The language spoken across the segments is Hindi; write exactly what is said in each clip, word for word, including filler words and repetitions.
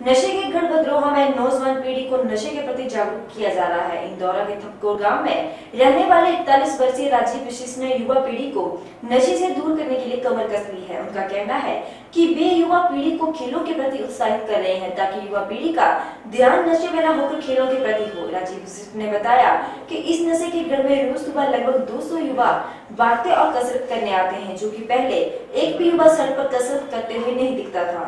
नशे के गढ़ बदरोहा में नौजवान पीढ़ी को नशे के प्रति जागरूक किया जा रहा है। इंदौरा के थपकोर गांव में रहने वाले इकतालीस वर्षीय राजीव वशिष्ठ ने युवा पीढ़ी को नशे से दूर करने के लिए कमर कस ली है। उनका कहना है कि वे युवा पीढ़ी को खेलों के प्रति उत्साहित कर रहे हैं ताकि युवा पीढ़ी का ध्यान नशे में न होकर खेलों के प्रति हो। राजीव वशिष्ठ ने बताया कि इस नशे के गढ़ में रोज सुबह लगभग दो सौ युवा भागते और कसरत करने आते हैं, जो कि पहले एक भी युवा सड़क पर कसरत करते हुए नहीं दिखता था।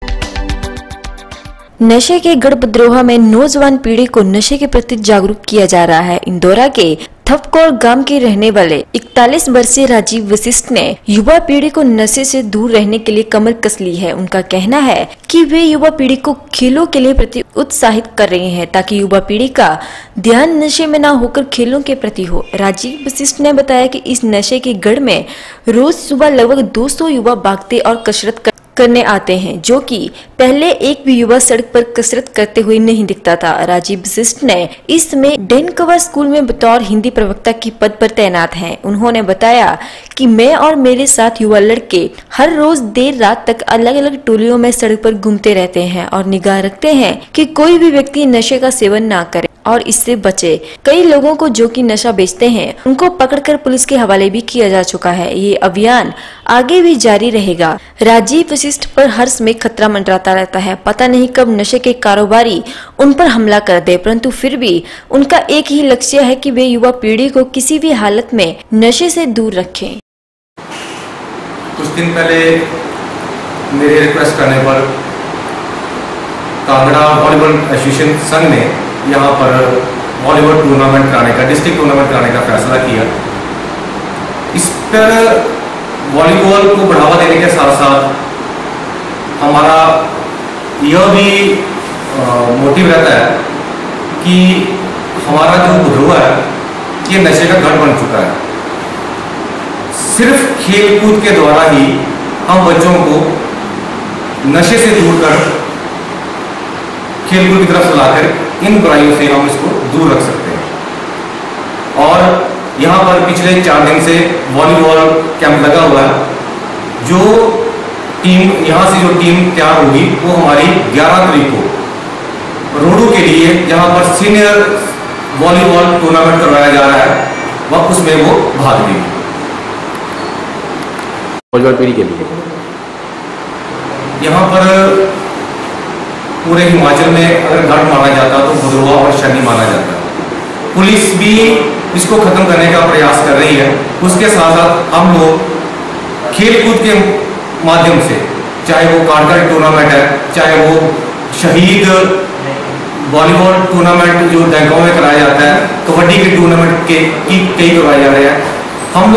नशे के गढ़ बदरोहा में नौजवान पीढ़ी को नशे के प्रति जागरूक किया जा रहा है। इंदौरा के थपकोर गांव के रहने वाले इकतालीस वर्षीय राजीव वशिष्ठ ने युवा पीढ़ी को नशे से दूर रहने के लिए कमर कस ली है। उनका कहना है कि वे युवा पीढ़ी को खेलों के लिए प्रति उत्साहित कर रहे हैं ताकि युवा पीढ़ी का ध्यान नशे में न होकर खेलों के प्रति हो। राजीव वशिष्ठ ने बताया कि इस नशे के गढ़ में रोज सुबह लगभग दो सौ युवा भागते और कसरत कर करने आते हैं, जो कि पहले एक भी युवा सड़क पर कसरत करते हुए नहीं दिखता था। राजीव वशिष्ठ ने इस समय डेनकवर स्कूल में बतौर हिंदी प्रवक्ता की पद पर तैनात हैं। उन्होंने बताया कि मैं और मेरे साथ युवा लड़के हर रोज देर रात तक अलग अलग टोलियों में सड़क पर घूमते रहते हैं और निगाह रखते हैं कि कोई भी व्यक्ति नशे का सेवन ना करे और इससे बचे। कई लोगों को जो कि नशा बेचते हैं उनको पकड़कर पुलिस के हवाले भी किया जा चुका है। ये अभियान आगे भी जारी रहेगा। राजीव वशिष्ठ पर हर समय खतरा मंडराता रहता है। पता नहीं कब नशे के कारोबारी उन पर हमला कर दे, परंतु फिर भी उनका एक ही लक्ष्य है कि वे युवा पीढ़ी को किसी भी हालत में नशे से दूर रखें। कुछ दिन पहले मेरे रिक्वेस्ट करने पर कांगड़ा वॉलीबॉल एसोसिएशन संघ ने यहाँ पर वॉलीबॉल टूर्नामेंट कराने का डिस्ट्रिक्ट टूर्नामेंट कराने का फैसला किया। इस पर वॉलीबॉल को बढ़ावा देने के साथ साथ हमारा यह भी मोटिव रहता है कि हमारा जो बदरोहा है ये नशे का गढ़ बन चुका है। सिर्फ खेल कूद के द्वारा ही हम बच्चों को नशे से दूर कर खेल कूद की तरफ लाकर इन बुराइयों से हम इसको दूर रख सकते हैं। और यहाँ पर पिछले चार दिन से वॉलीबॉल कैंप लगा हुआ है। जो टीम यहाँ से जो टीम तैयार होगी वो हमारी ग्यारह तारीख को रोडू के लिए जहाँ पर सीनियर वॉलीबॉल टूर्नामेंट करवाया जा रहा है वह उसमें वो भाग लेगी। वॉलीबॉल पीढ़ी के लिए यहाँ पर पूरे हिमाचल में अगर गढ़ माना जाता तो बदरोहा और शनि माना जाता। पुलिस भी इसको खत्म करने का प्रयास कर रही है। उसके साथ साथ हम लोग खेल कूद के माध्यम से, चाहे वो कार्डर टूर्नामेंट है, चाहे वो शहीद वॉलीबॉल टूर्नामेंट जो डेनकवर में कराया जाता है, कबड्डी के टूर्नामेंट के की कई करवाए जा रहे हैं। हम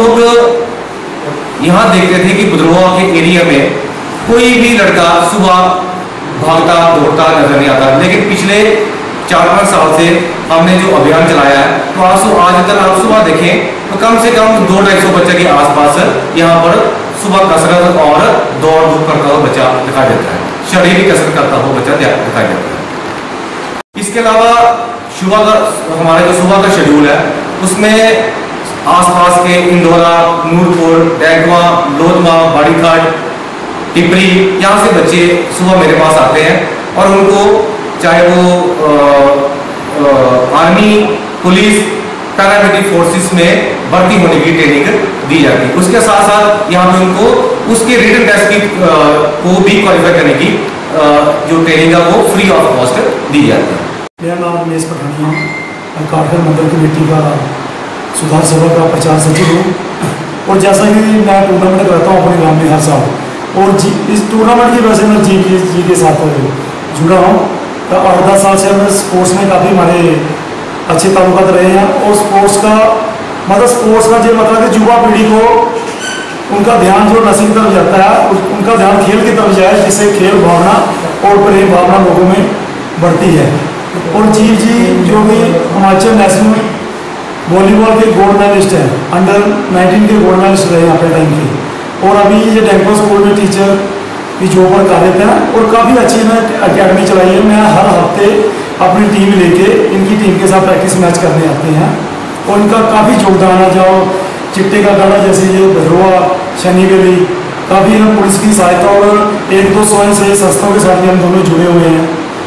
लोग यहाँ देखते थे कि बदरोहा के एरिया में कोई भी लड़का सुबह भागता दौड़ता नजर नहीं आता, लेकिन पिछले चार पाँच साल से हमने जो अभियान चलाया है तो आज आज तक आप सुबह देखें तो कम से कम दो ढाई सौ बच्चे के आसपास यहाँ पर सुबह कसरत और दौड़ धूप करता हुआ बच्चा दिखाई देता है, शारीरिक कसरत करता हुआ बच्चा दिखाई देता है। इसके अलावा सुबह का हमारा जो सुबह का शेड्यूल है उसमें आसपास के इंदौरा, नूरपुर, डेनकवा, लोधमा, बाड़ीघाट, टिपरी, यहाँ से बच्चे सुबह मेरे पास आते हैं और उनको चाहे वो आ, आ, आर्मी, पुलिस, पैरामिलिट्री फोर्सेस में भर्ती होने की ट्रेनिंग दी जाती है। उसके साथ साथ यहाँ पे उनको उसके रिटन टेस्ट की आ, को भी क्वालिफाई करने की आ, जो ट्रेनिंग है वो फ्री ऑफ कॉस्ट दी जाती है। मेरा नाम रमेश पठानिया, मैं काठगढ़ मंडल कमेटी का सुधार सभा का प्रचार सचिव हूँ। और जैसा कि मैं टूर्नामेंट करता हूँ अपने गाँव में हर साल, और जी इस टूर्नामेंट की वजह से मैं जी के जी के साथ जुड़ा हूँ। तो आठ दस साल से मैं स्पोर्ट्स में काफ़ी हमारे अच्छे ताल्लुकात रहे हैं। और स्पोर्ट्स का मतलब स्पोर्ट्स का जो मतलब कि युवा पीढ़ी को उनका ध्यान जो नशे की तरफ जाता है उनका ध्यान खेल की तरफ जाए, जिससे खेल भावना और प्रेम भावना लोगों में बढ़ती है। और जी जी जो भी हिमाचल नेशनल वॉलीबॉल के गोल्ड मेडलिस्ट हैं, अंडर नाइनटीन के गोल्ड मेडलिस्ट रहे अपने टाइम के, और अभी ये डेनकवर स्कूल में टीचर भी जो पर कार्यरत हैं और काफ़ी अच्छी इन्होंने अकेडमी चलाई है। मैं हर हफ्ते अपनी टीम लेके इनकी टीम के साथ प्रैक्टिस मैच करने आते हैं और इनका काफ़ी योगदान है। जो चिट्टे का गाना जैसे ये बदरोहा, शनि वैली, काफ़ी हम पुलिस की सहायता और एक दो स्वयं सेवी संस्थाओं के साथ भी हम दोनों जुड़े हुए हैं।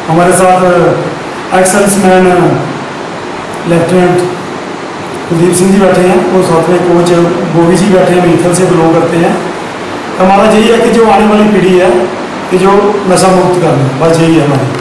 हमारे साथ ex serviceman lieutenant Kuldeep Singh ji बैठे हैं और साथ में कोच बोवी जी बैठे हैं, मीथल से बिलोंग करते हैं। हमारा यही है कि जो आने वाली पीढ़ी है कि जो नशा मुक्त करना, बस यही है हमारी।